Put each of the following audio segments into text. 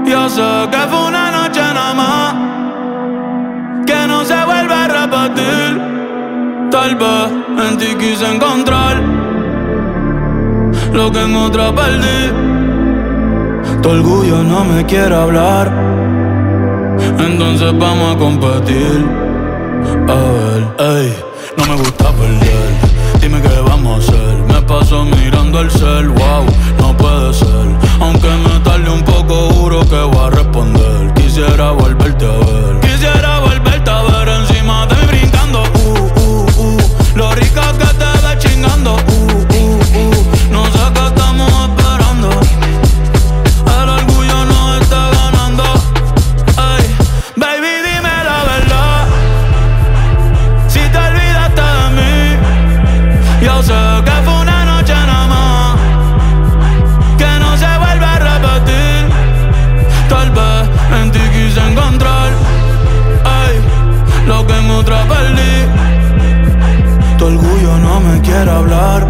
Yo sé que fue una noche nada más, que no se vuelve a repetir. Tal vez en ti quise encontrar lo que en otra perdí. Tu orgullo no me quiere hablar, entonces vamos a competir. A ver, ey, no me gusta perder. Dime qué vamos a hacer. Me paso mirando el cel, wow, no puede ser. Aunque me tarde un poco, juro que voy a responder. Quisiera volverte a ver. Quisiera volverte a ver encima de mí brincando. Lo rica que te ves chingando. No sé qué estamos esperando. El orgullo nos está ganando. Ey, baby, dime la verdad. Si te olvidaste de mí, yo sé que fue una noche nada más, que no se vuelve a repetir. Tal vez en ti quise encontrar, ey, lo que en otra perdí. Tu orgullo no me quiere hablar,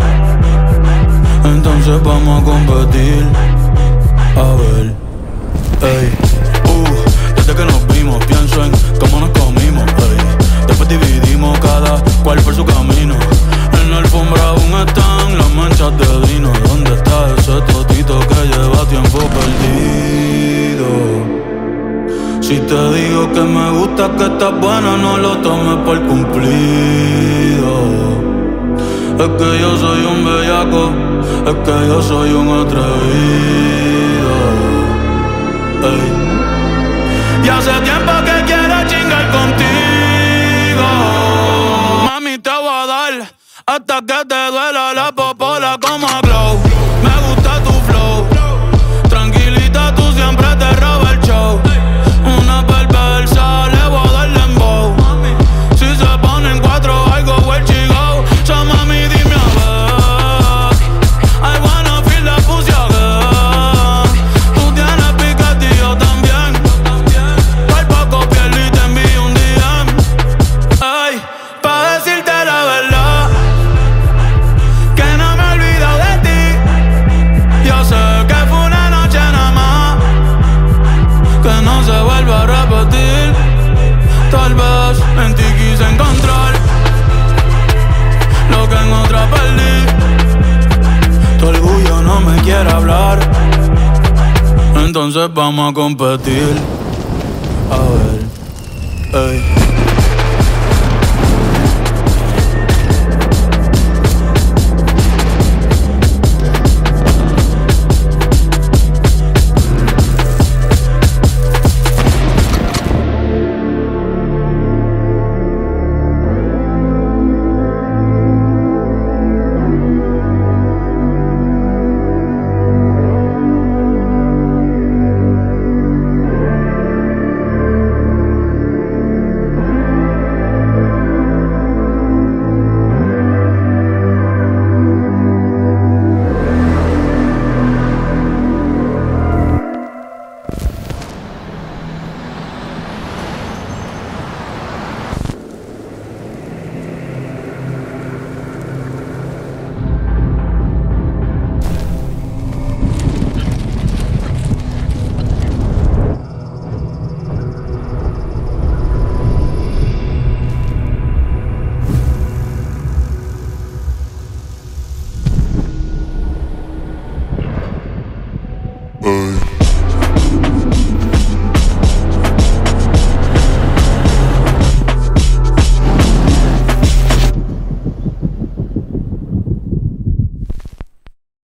entonces vamos a competir. A ver, ey, desde que nos vimos pienso en cómo nos comimos, ey. Después dividimos cada cual por su camino. En la alfombra aún están las manchas de vino. ¿Dónde está ese totito que lleva tiempo perdido? Si te digo que me gusta, que estás buena, no lo tomes por cumplido. Es que yo soy un bellaco, es que yo soy un atrevido. Ey. Y hace tiempo que quiero chingar contigo. Mami, te voy a dar hasta que te duela la popola como glow. Me gusta tu flow, tranquilita, tú siempre te robas el show. Una perversa, le voy a dar dembow. Si se ponen cuatro, I go where she go. So mami, dime a ver, I wanna feel the pussy again. Tú tienes piquete y yo también. Por poco pierdo y te envío un DM. Ay, pa' decirte la verdad, que no me he olvidado de ti. Yo sé que fue una noche nada más, que no se vuelve a repetir. Tal vez en ti quise encontrar lo que en otra perdí. Tu orgullo no me quiere hablar, entonces vamos a competir. A ver, ey.